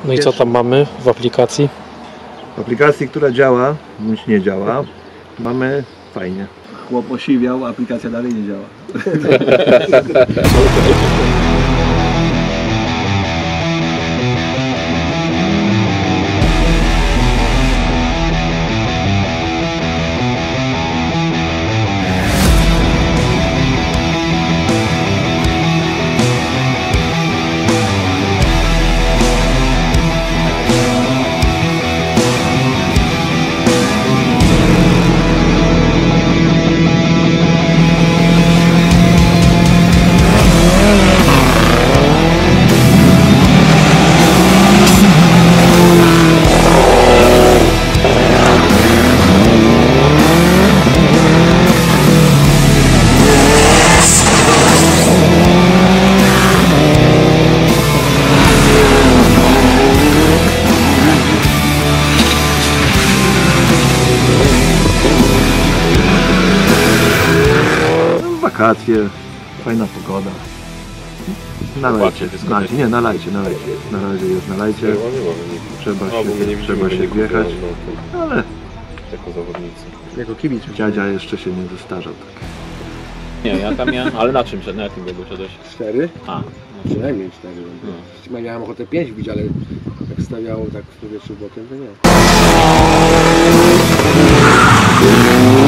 No i co tam mamy w aplikacji? W aplikacji, która działa, bądź nie działa, mamy fajnie. Chłop osiwiał, a aplikacja dalej nie działa. Wakacje, fajna pogoda. Nalejcie, nie, nalejcie. Na razie jest nalejcie. Trzeba się wjechać, ale jako zawodnicy. Jako kibic. dziadzia jeszcze się nie zestarzał. Tak. Nie, ja tam miałem, ale na czym szedł? Na jakim biegu szedłeś? 4? A, Przynajmniej 4. No. Miałem ochotę 5 bić, ale jak stawiało tak w powietrzu bokiem, to nie.